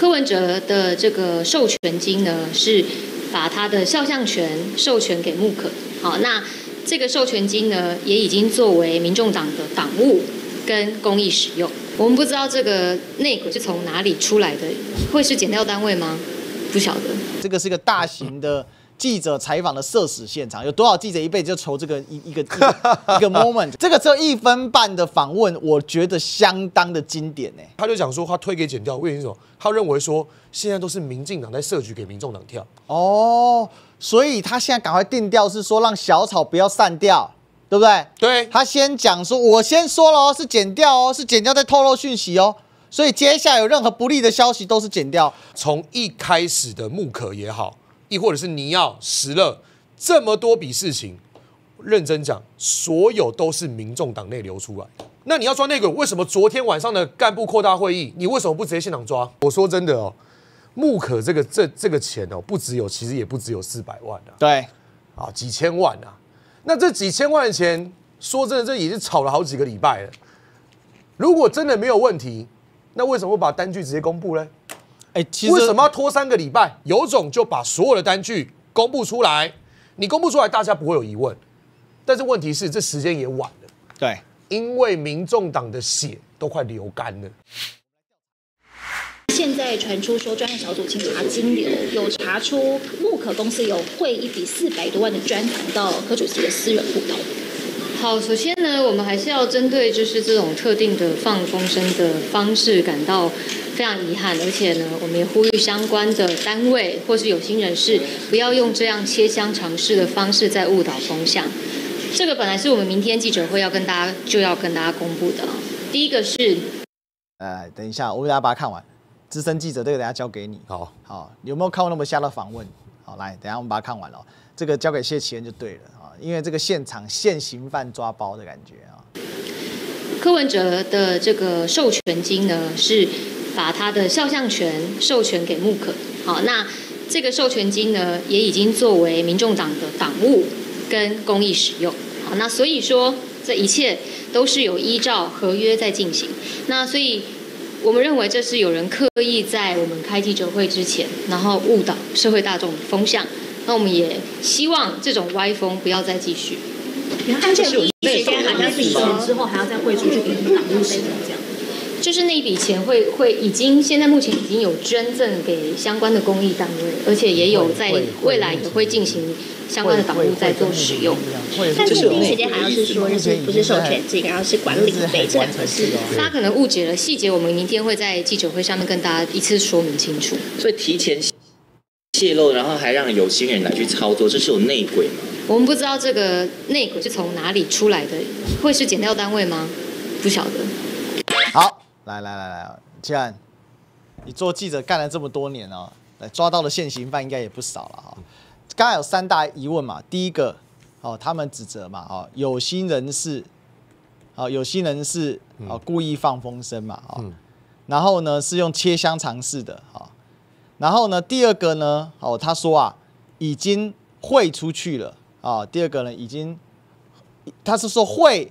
柯文哲的这个授权金呢，是把他的肖像权授权给木可。好，那这个授权金呢，也已经作为民众党的党务跟公益使用。我们不知道这个内鬼是从哪里出来的，会是检调单位吗？不晓得。 这个是个大型的记者采访的社死现场，有多少记者一辈子就求这个一个 moment？ 这个只有1分半的访问，我觉得相当的经典呢。 他就讲说，他推给检调，为什么？他认为说，现在都是民进党在设局给民众党跳。 哦，所以他现在赶快定调是说，让小草不要散掉，对不对？ 对。 他先讲说，我先说了哦，是检调哦，是检调在透露讯息哦。所以接下来有任何不利的消息都是检调。 从一开始的木可也好，亦或者是尼奥、石勒这么多笔事情，认真讲，所有都是民众党内流出来。那你要抓内鬼，为什么昨天晚上的干部扩大会议，你为什么不直接现场抓？我说真的哦，木可这个钱哦，其实也不只有400万啊， 对， 啊几千万啊。那这几千万的钱，说真的，这已经炒了好几个礼拜了。如果真的没有问题，那为什么会把单据直接公布呢？ 其实为什么要拖3个礼拜？有种就把所有的单据公布出来，你公布出来，大家不会有疑问。但是问题是，这时间也晚了。 对， 因为民众党的血都快流干了。 现在传出说，专案小组清查金流，有查出木可公司有汇一笔400多万的专款到柯主席的私人户头。 好，首先呢，我们还是要针对就是这种特定的放风声的方式感到非常遗憾，而且呢，我们也呼吁相关的单位或是有心人士不要用这样切香肠式的方式在误导风向。这个本来是我们明天记者会要跟大家公布的。第一个是， 等一下，我们大家把它看完。资深记者这个等一下交给你。好，有没有看过那么瞎的访问？好，来，等一下我们把它看完了。这个交给谢启恩就对了啊，因为这个现场现行犯抓包的感觉啊。 柯文哲的这个授权金呢，是把他的肖像权授权给木可。好，那这个授权金呢，也已经作为民众党的党务跟公益使用。好，那所以说这一切都是有依照合约在进行。那所以我们认为这是有人刻意在我们开记者会之前，然后误导社会大众的风向。那我们也希望这种歪风不要再继续。 而且第一时间好像是说之后还要再汇出去给党务使用这样。 就是那一笔钱会现在目前已经有捐赠给相关的公益单位，而且也有在未来也会进行相关的党务在做使用。 但是第一时间好像是说不是授权金，然后是管理费这两个事。 大家可能误解了细节，我们明天会在记者会上面跟大家一次说明清楚。 所以提前泄露，然后还让有心人来去操作，这是有内鬼吗？ 我们不知道这个内鬼是从哪里出来的，会是检调单位吗？不晓得。 好，来，既然你做记者干了这么多年哦，抓到的现行犯应该也不少了哈。刚才有3大疑问嘛，第一个他们指责嘛有心人士故意放风声嘛然后呢是用切香肠式的然后呢第二个呢他说已经汇出去了第二个呢他是说汇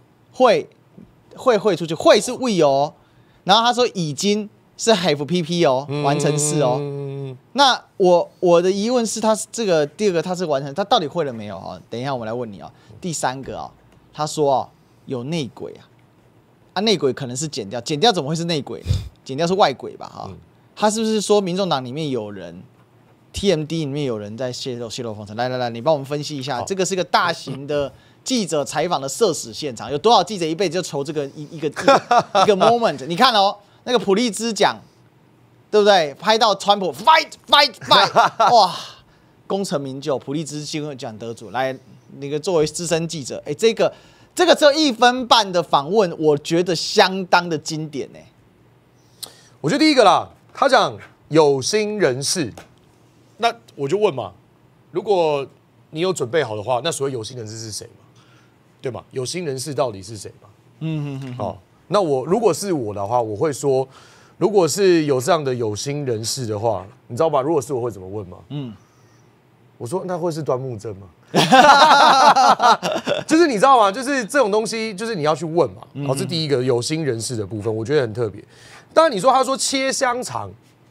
出去，汇是 will 哦，然后他说已经是 have pp 哦，完成式哦。那我的疑问是，他这个第二个他是完成，他到底会了没有等一下我们来问你第三个他说有内鬼内鬼可能是检调，检调怎么会是内鬼呢？检调是外鬼吧他是不是说民众党里面有人 TMD 里面有人在泄露风声？来，你帮我们分析一下，这个是个大型的记者采访的社死现场，有多少记者一辈子就求这个一个 moment？ 你看那个普利兹奖，对不对？拍到川普 fight， 哇，功成名就，普利兹新闻奖得主。来，那个作为资深记者，这个只有1分半的访问，我觉得相当的经典呢。 我觉得第一个啦，他讲有心人士。那我就问嘛，如果你有准备好的话，那所谓有心人士是谁嘛？对吗？有心人士到底是谁嘛？那如果是我的话，我会说，如果是有这样的有心人士的话，你知道吧？如果是我会怎么问吗？我说那会是端木正吗？就是你知道吗？就是这种东西，就是你要去问嘛。这第一个有心人士的部分，我觉得很特别。当然你说他说切香肠。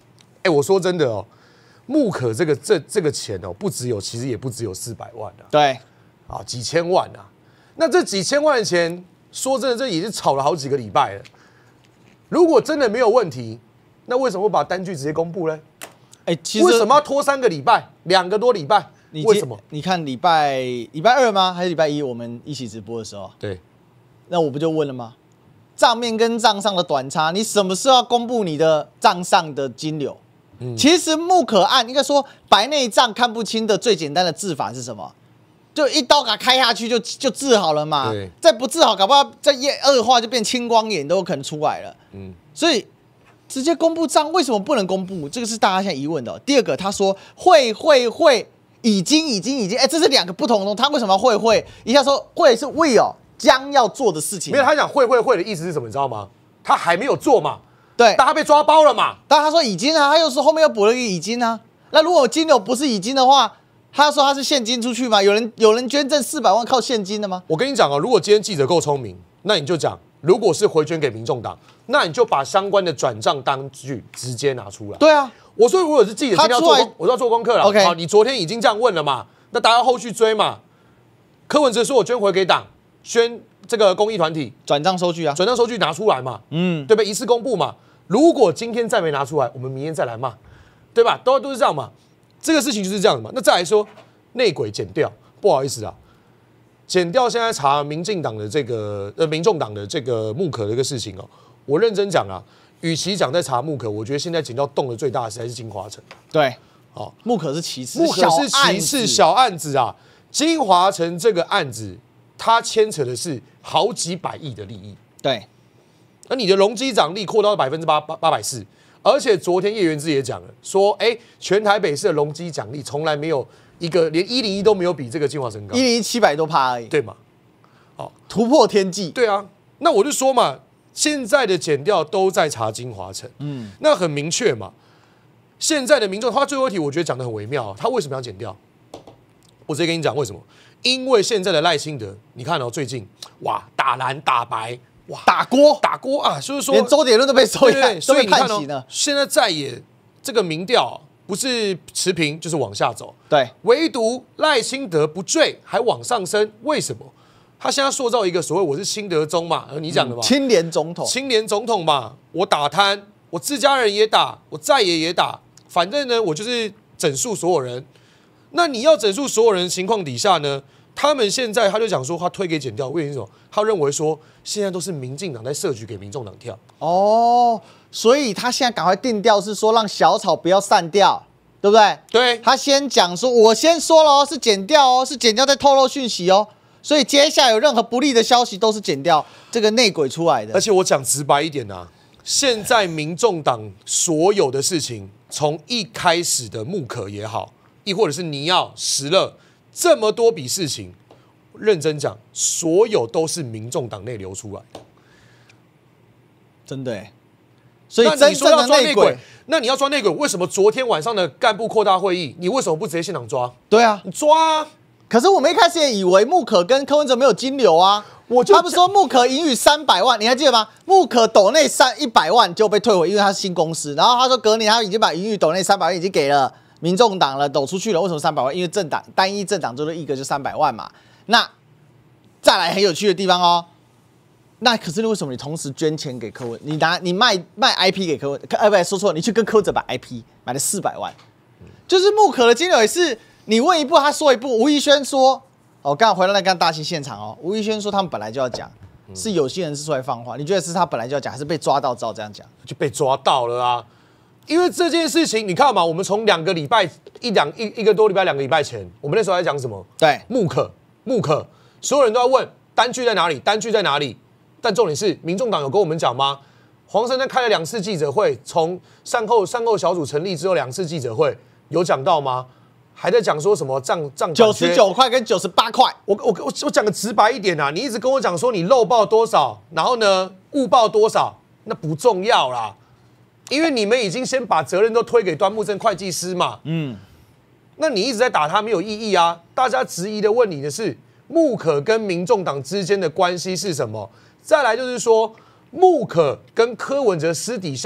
我说真的哦，木可这个钱哦，其实也不只有400万啊， 对， 啊，几千万啊。那这几千万的钱，说真的，这已经炒了好几个礼拜了。如果真的没有问题，那为什么会把单据直接公布呢？ 其实为什么要拖3个礼拜，2个多礼拜？为什么？ 你看礼拜2吗？还是礼拜1？我们一起直播的时候， 对， 那我不就问了吗？账面跟账上的短差，你什么时候要公布你的账上的金流？其实木可案应该说白内障看不清的最简单的治法是什么？就一刀给它开下去就治好了嘛。再不治好，搞不好再恶化就变青光眼都有可能出来了。所以直接公布账为什么不能公布？这个是大家现在疑问的。第二个，他说会已经，这是2个不同的东西。他为什么要会？一下说会是 will 将要做的事情。 没有，他讲会的意思是什么？你知道吗？他还没有做嘛。 对， 但他被抓包了嘛。 但他说已经啊，他又说后面又补了一个已经啊。那如果金流不是已经的话，他说他是现金出去吗？有人捐赠400万靠现金的吗？ 我跟你讲哦，如果今天记者够聪明，那你就讲，如果是回捐给民众党，那你就把相关的转账单据直接拿出来。 对啊， 我说如果是记者今天要做我要做功课了。 OK， 好，你昨天已经这样问了嘛，那大家后续追嘛。柯文哲说我捐回给党，捐这个公益团体转账收据啊， 转账收据拿出来嘛，对不对？一次公布嘛。如果今天再没拿出来，我们明天再来骂，对吧？都是这样嘛。这个事情就是这样嘛。那再来说内鬼检调，不好意思啊，检调现在查民众党的这个木可的一个事情哦。我认真讲啊，与其讲在查木可，我觉得现在检调动的最大的还是金华城。 对，好，木可是其次， 木可是其次小案子啊。金华城这个案子，它牵扯的是好几百亿的利益。 对。 而你的容积奖励扩到840%，而且昨天叶元之也讲了，说，全台北市的容积奖励从来没有一个连101都没有比这个金华城高 ，101 700多%而已， 对嘛？好， 突破天际。 对啊，那我就说嘛，现在的检调都在查金华城，那很明确嘛。现在的民众，他最后一题我觉得讲得很微妙，他为什么要检调？我直接跟你讲为什么，因为现在的赖清德，你看哦，最近哇打蓝打白。哇，打锅啊！就是说， 连周杰伦都被收押， 所以你看了。 现在在野这个民调不是持平就是往下走， 对， 唯独赖清德不坠还往上升，为什么？他现在塑造一个所谓我是清德宗嘛，你讲的嘛， 清廉总统嘛，我打贪，我自家人也打，我在野也打，反正呢，我就是整肃所有人。那你要整肃所有人的情况底下呢？他们现在他就讲说，他推给检调，为什么？他认为说，现在都是民进党在设局给民众党跳。 哦，所以他现在赶快定调是说，让小草不要散掉，对不对？ 对。 他先讲说，我先说了哦，是检调哦，是检调在透露讯息哦，所以接下来有任何不利的消息都是检调这个内鬼出来的。 而且我讲直白一点啊，现在民众党所有的事情，从一开始的木可也好，亦或者是尼奥、石勒。这么多笔事情，认真讲，所有都是民众党内流出来的， 真的哎。所以真正的内鬼， 那你要抓内鬼，为什么昨天晚上的干部扩大会议，你为什么不直接现场抓？ 对啊， 你抓啊！ 可是我们一开始也以为木可跟柯文哲没有金流啊，他们说木可盈余300万，你还记得吗？木可斗内100万就被退回，因为他是新公司。然后他说隔年他已经把盈余斗内300万已经给了。民众党了，抖出去了，为什么300万？因为单一政党就是一个就300万嘛。那再来很有趣的地方哦，那可是为什么你同时捐钱给柯文？你卖 IP 给柯文？不，说错了，你去跟柯文哲买 IP 买了400万，就是木可的金流也是你问一步他说一步。吴怡轩说，刚好回到那个大型现场哦，吴怡轩说他们本来就要讲，是有些人是出来放话，你觉得是他本来就要讲，还是被抓到之后这样讲？ 就被抓到了啊！因为这件事情，你看嘛，我们从2个礼拜一个多礼拜2个礼拜前，我们那时候在讲什么？ 对， 木可，所有人都在问单据在哪里，单据在哪里？但重点是，民众党有跟我们讲吗？黄珊珊开了2次记者会，从善后小组成立之后2次记者会，有讲到吗？还在讲说什么账 99块跟98块。 我讲个直白一点啊，你一直跟我讲说你漏报多少，然后呢误报多少，那不重要啦。因为你们已经先把责任都推给端木正会计师嘛，那你一直在打他没有意义啊。大家质疑的问你的是木可跟民众党之间的关系是什么？再来就是说木可跟柯文哲私底下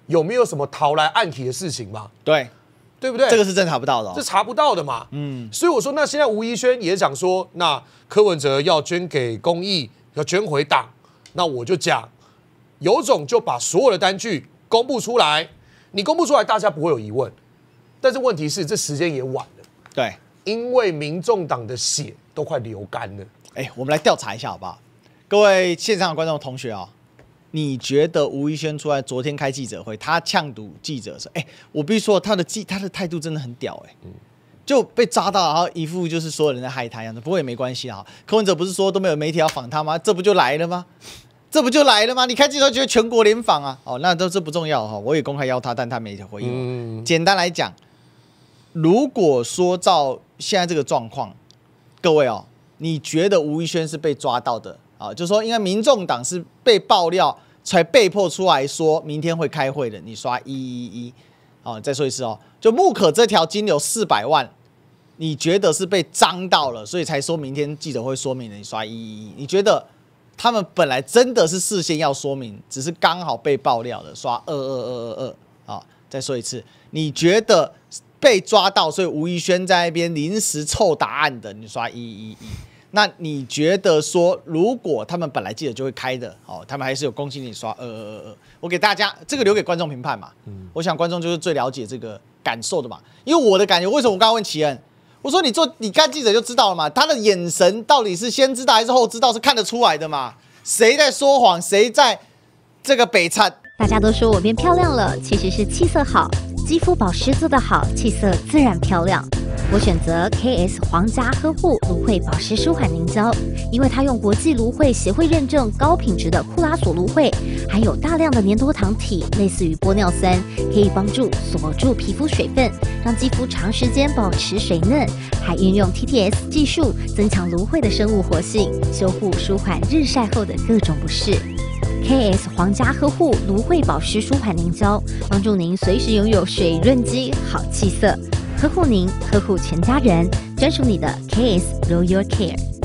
有没有什么逃来暗体的事情嘛？对不对？ 这个是真查不到的、哦， 这查不到的嘛。所以我说，那现在吴怡轩也讲说，那柯文哲要捐给公益，要捐回党，那我就讲，有种就把所有的单据公布出来，你公布出来，大家不会有疑问。但是问题是，这时间也晚了。 对， 因为民众党的血都快流干了。 我们来调查一下好不好？各位线上的观众同学哦，你觉得吴怡轩出来昨天开记者会，他呛堵记者说，我必须说他的态度真的很屌就被抓到，然后一副就是所有人在害他一样的。不过也没关系啊，柯文哲不是说都没有媒体要访他吗？这不就来了吗？你开记者会觉得全国联访啊？那这不重要哈，我也公开邀他，但他没回应。简单来讲，如果说照现在这个状况，各位你觉得吴怡轩是被抓到的就是说，因为民众党是被爆料才被迫出来说明天会开会的，你刷111再说一次就木可这条金流400万，你觉得是被脏到了，所以才说明天记者会说明的，你刷111。你觉得他们本来真的是事先要说明，只是刚好被爆料的，刷22222再说一次，你觉得被抓到，所以吴怡轩在那边临时凑答案的，你刷111。那你觉得说，如果他们本来记者就会开的，他们还是有公信力刷22222？我给大家这个留给观众评判嘛。我想观众就是最了解这个感受的嘛。因为我的感觉，为什么我刚刚问奇恩，我说你看记者就知道了嘛，他的眼神到底是先知道还是后知道，是看得出来的嘛。谁在说谎，谁在这个北惨？ 大家都说我变漂亮了，其实是气色好，肌肤保湿做得好，气色自然漂亮。我选择 KS 皇家呵护芦荟保湿舒缓凝胶，因为它用国际芦荟协会认证高品质的库拉索芦荟，含有大量的粘多糖体，类似于玻尿酸，可以帮助锁住皮肤水分，让肌肤长时间保持水嫩，还运用 TTS 技术增强芦荟的生物活性，修护舒缓日晒后的各种不适。KS 皇家呵护芦荟保湿舒缓凝胶，帮助您随时拥有水润肌、好气色。呵护您，呵护全家人，专属你的 KS Royal Care。